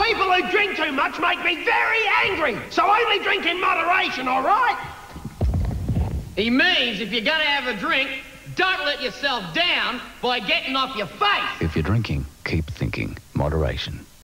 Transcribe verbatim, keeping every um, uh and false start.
People who drink too much make me very angry, so only drink in moderation, all right? He means if you're going to have a drink, don't let yourself down by getting off your face. If you're drinking, keep thinking. Moderation.